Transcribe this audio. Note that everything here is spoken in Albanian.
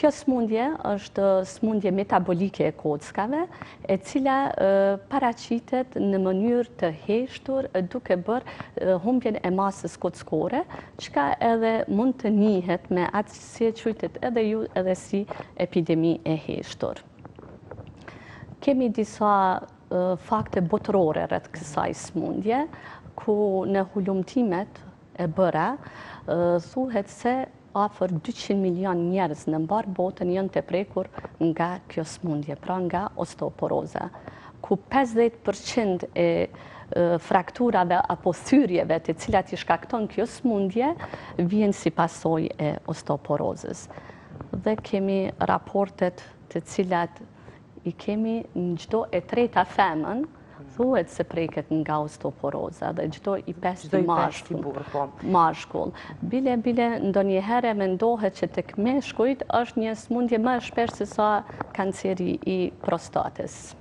Kjo smundje është smundje metabolike e kockave, e cila paraqitet në mënyrë të heshtur duke bërë humbjen e masës kockore, çka edhe mund të njihet me atë si e quajtet edhe ju edhe si epidemi e heshtur. Kemi disa fakte botërore rreth kësaj smundje, ku në hulumtimet e bëra thuhet se afër 200 milion njerëz në mbar botën janë të prekur nga kjo smundje, pra nga osteoporoza, ku 50% e frakturave apo thyrjeve të cilat i shkakton kjo smundje vjen si pasojë e osteoporozës. Dhe kemi raportet të cilat i kemi në çdo e treta femën thuhet se preket nga osteoporoza dhe çdo i pesti mashkull. Bile ndonjëherë mendohet që tek meshkujt është një smundje më e shpeshtë se sa kanceri i prostatës.